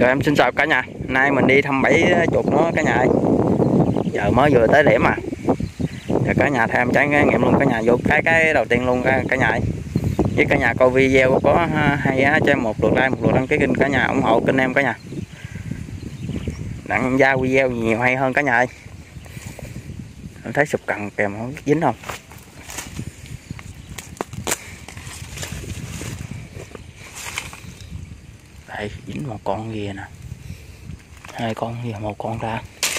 Rồi em xin chào cả nhà. Nay mình đi thăm bẫy chuột nó cả nhà ơi. Giờ mới vừa tới điểm mà. Giờ cả nhà theo em trải nghiệm luôn cả nhà, vô cái đầu tiên luôn cả nhà ơi. Với cả nhà coi video có hay á, cho em một lượt like, một lượt đăng ký kênh cả nhà, ủng hộ kênh em cả nhà. Đặng ra video nhiều hay hơn cả nhà ơi. Em thấy sụp cằn kèm không biết dính không. Đây dính một con kia nè, hai con kia, một con ra.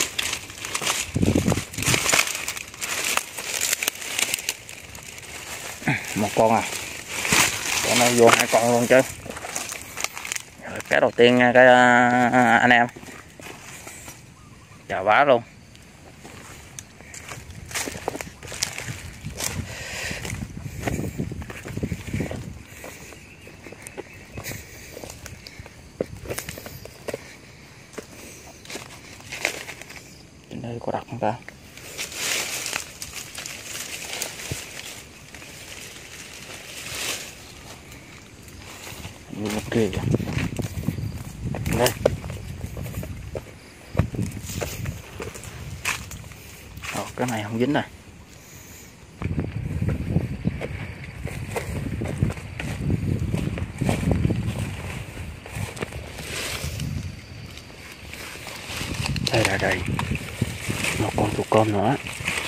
Một con à, con này vô hai con luôn chứ. Rồi, cái đầu tiên nha cái anh em, chào bá luôn. Trên đây có đặt không ta? Như kia kìa. Đây. Cái này không dính này. Đây. Một con chuột cơm nữa.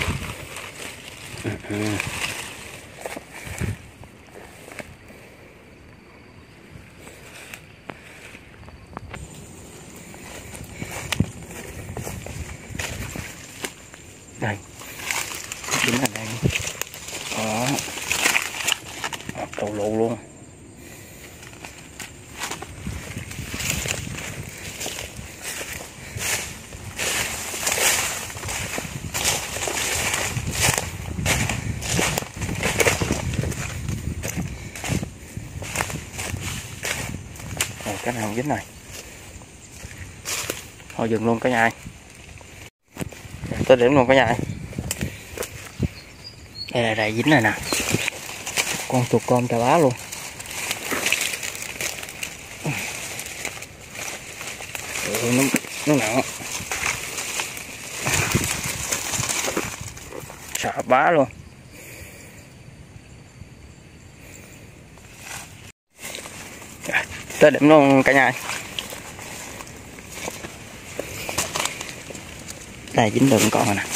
Đây chính là đây đó, đầu lụ luôn. Cái này không dính này, thôi dừng luôn cả nhà. Tới điểm luôn cả nhà. Đây dính này nè, con chuột con chà bá luôn. Nó nặng, chà bá luôn. Tới điểm luôn cả nhà. Đây dính được con rồi nè.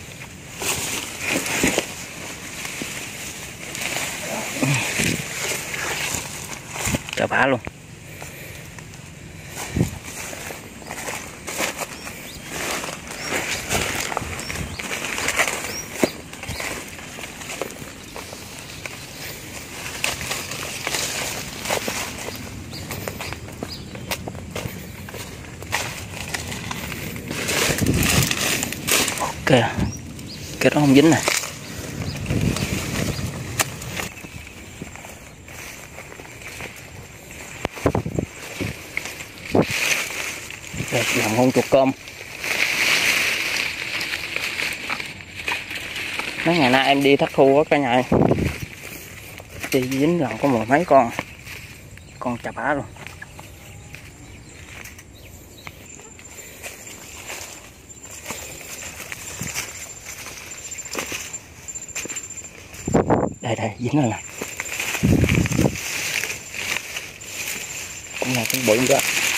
Chà bá luôn. Cái đó không dính này. Đây làm con chuột cơm. Mấy ngày nay em đi thất thu á cả nhà. Đi dính lần có mười mấy con chà bá luôn. Đây dính rồi nè. Cũng là cái bự đó.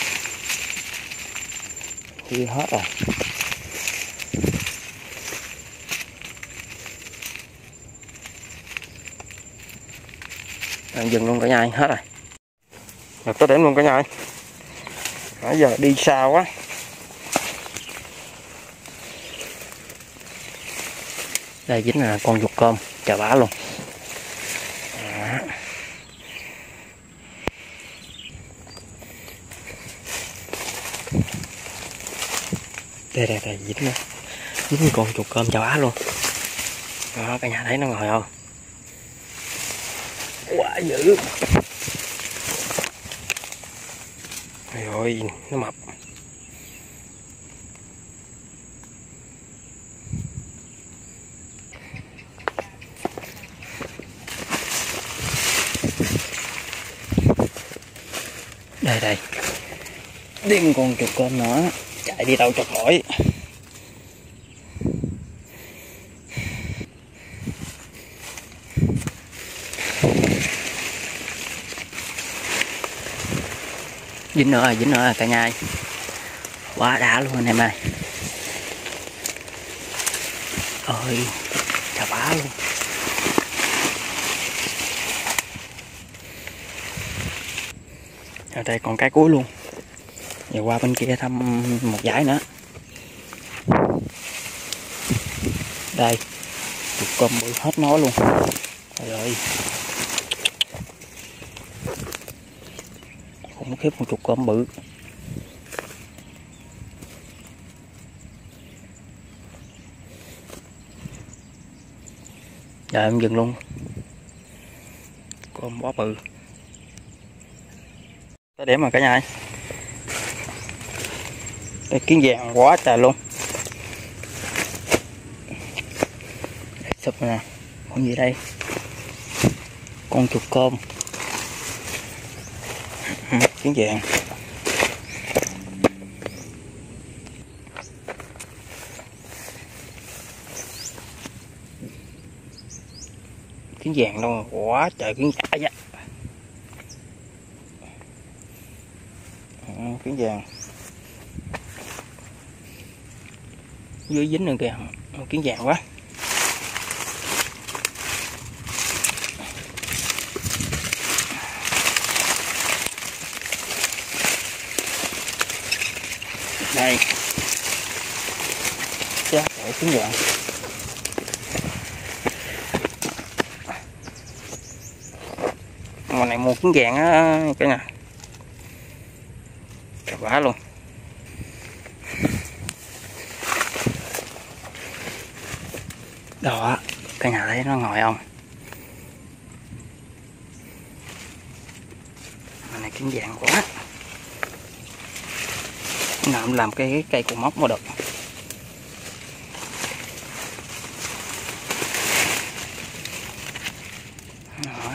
Đi hết rồi. Dừng luôn cả nhà, hết rồi. Rồi tới điểm luôn cả nhà. Nãy giờ đi xa quá. Đây chính là con chuột cơm chà bá luôn. Đây dính con chuột cơm chà bá luôn. Đó, cả nhà thấy nó ngồi không? Quá dữ. Rồi nó mập. Đây Thêm con chuột cơm nữa, chạy đi đâu chọc nổi. Dính nữa rồi cả nhà. Quá đã luôn anh em ơi. Ôi, chà bá luôn. Ở đây còn cái cuối luôn. Giờ qua bên kia thăm một dải nữa. Đây, chuột cơm bự hết nó luôn. Rồi. Khủng khiếp con chuột cơm bự. Giờ em dừng luôn. Cơm quá bự. Tới điểm mà cả nhà ơi. Đây kiến vàng quá trời luôn. Sụp nè. Con gì đây? Con chuột cơm. Kiến vàng. Kiến vàng đâu quá trời kiến chả vậy. Kiến vàng. Dưới dính nữa kìa. Kiến vàng quá. Đây. Chắc phải kiến vàng. Mùa này mua kiến vàng á cả nhà. Trời quá luôn. Đó, cả nhà thấy nó ngồi không? Mùa này kiến vàng quá. Nào làm cái cây cột móc mà được. Đó.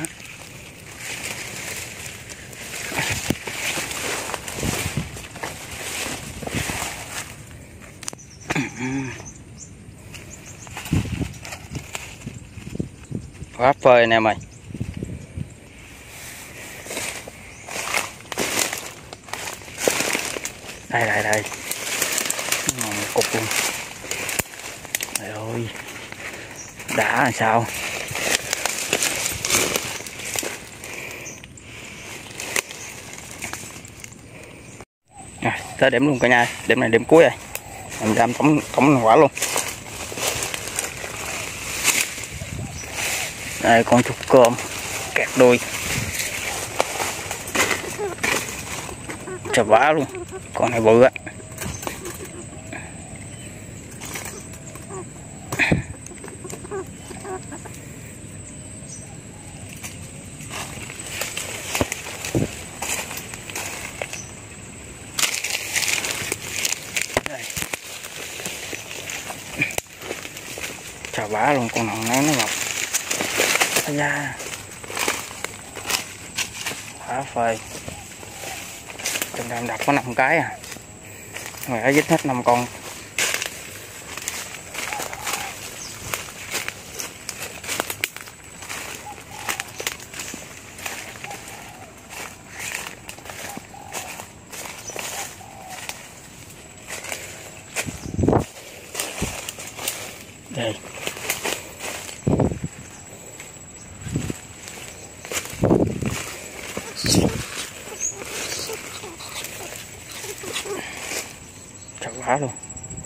Quá phơi anh em ơi. Đây. Một cục luôn. Trời ơi. Đã làm sao. Tới điểm luôn cả nhà. Điểm này điểm cuối rồi. Mình làm tổng quả luôn. Đây con chuột cơm kẹt đuôi. Trời vá luôn. Con này bự á. Đây. Trời vá luôn, con nào nó ngọc. Da. Quá phơi. Trên đàm đập có 5 cái à. Mà đã dính hết 5 con. Đây. Trời quá luôn.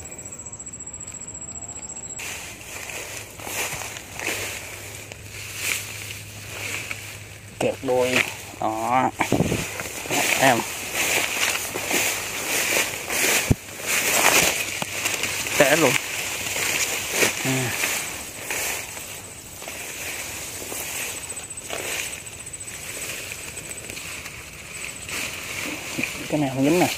Kẹp đuôi. Đó. Em. Té luôn. Cái này không dính nè.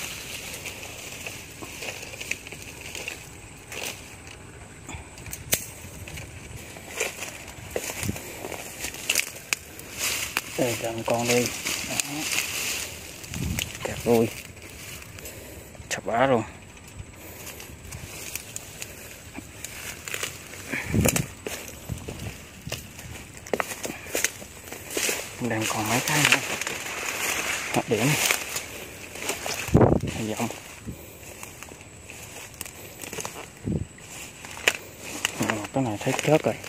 Đây làm con đi. Đó. Kẹp đuôi. quá luôn. Đang còn mấy cái nữa. Hết điểm. Giọng. Cái này thấy chết rồi.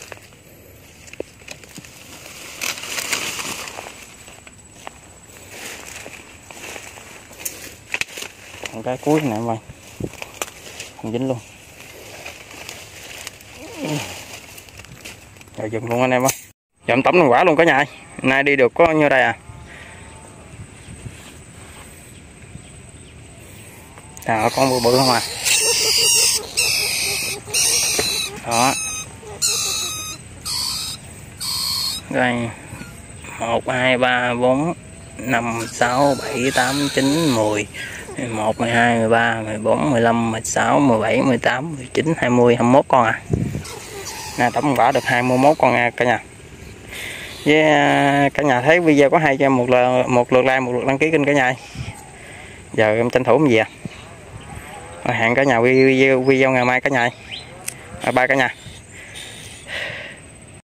Còn cái cuối này em ơi. Không dính luôn. Rồi dừng luôn anh em ơi. Dậm tẩm thành quả luôn cả nhà. Nay đi được có nhiêu đây à. Con bự bự không à. Đó. Đây 1 2 3 4 5 6 7 8 9 10 11 12 13 14 15 16 17 18 19 20 21 con à. Nè tổng quả được 21 con nha cả nhà. Với cả nhà thấy video có hay cho em một lượt like, một lượt đăng ký kênh cả nhà. Giờ em tranh thủ gì à. Hẹn cả nhà video ngày mai cả nhà. Bye cả nhà.